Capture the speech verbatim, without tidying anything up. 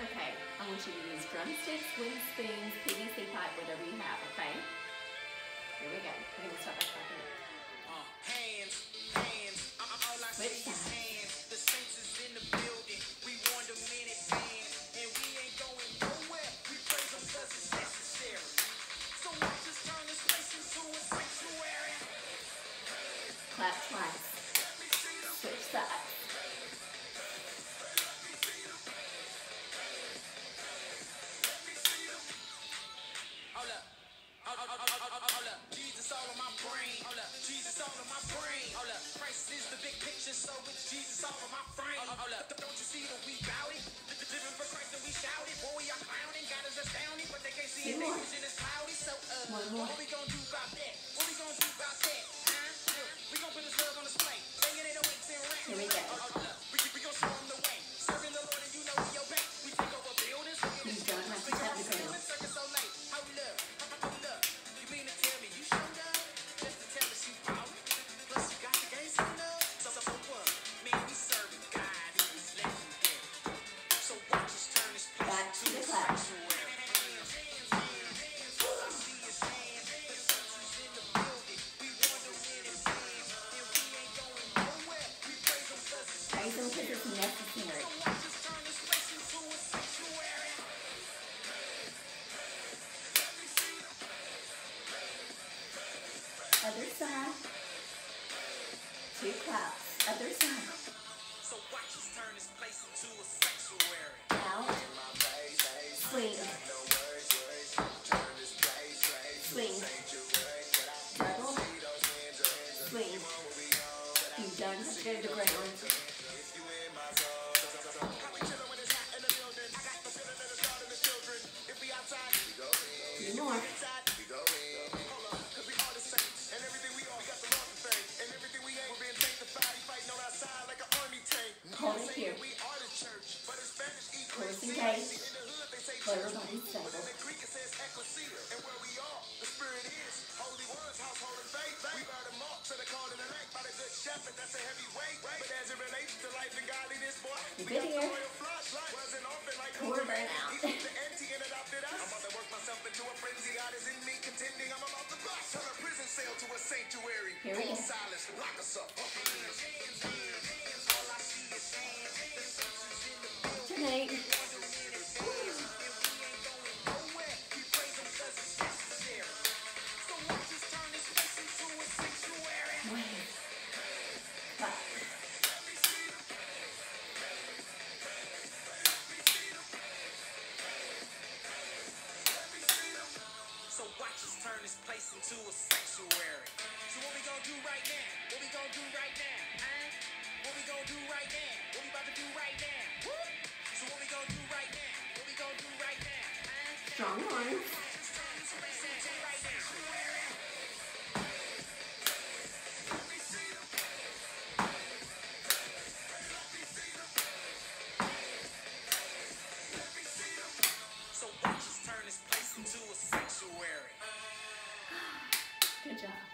Okay, I want you to use drumsticks, wooden spoons, P V C pipe, whatever you have, okay? Here we go. We're going to start by clapping it. Uh, hands, hands, all I see is hands. The saints is in the building. We want a minute band, and we ain't going nowhere. We praise them because it's necessary. So watch us turn this place into a sanctuary. Clap twice. Switch sides. Hold up. Hold up, hold up, hold up, hold up. Jesus all in my brain. Hold up. Jesus all in my brain. Hold up. Christ is the big picture, so it's Jesus all in my frame. Hold up. Don't you see that we bout it? Living for Christ and we shout it. Boy, we are clowning. God is astounding, but they can't see it. Their vision is cloudy. So, uh, what we gonna do about that? What we gonna do about that? Huh? We gonna put this love on display. Singing it away, ten racks. Here we go. Hold up. We, we gonna show them the way. Serving the Lord and you know we your back. We take over buildings. You don't have to tap the ground. Circus so late. Hold up. Hold up. You mean to tell me you showed up? Just to tell us you power. Plus you got the game set up. So, so, so what? Man, we serving God who is legendary. So watch us turn this place Back to the clap. sanctuary. All I see is hands. The saints is in the building. We want to win and band, and we ain't going nowhere. We praise them 'cause it's Praise them because it's necessary. so watch us turn this place into a sanctuary. Other side. Two claps. Other side. So watch us turn this place into a sanctuary. Out. Swing. Swing. Double. Swing. You don't have to go to the ground. Two more. Hold it here. Close and gauge. Let everybody settle. You good here? Core burnout. Here we go. Tonight. So watch us turn this place into a sanctuary. So what we gonna do right now? What we gonna do right now? Huh? What we gonna do right now? What we about to do right now? Woo! So what we gonna do right now? What we gonna do right now? Huh? Strong arms. So watch us turn this place into a sanctuary. Good job.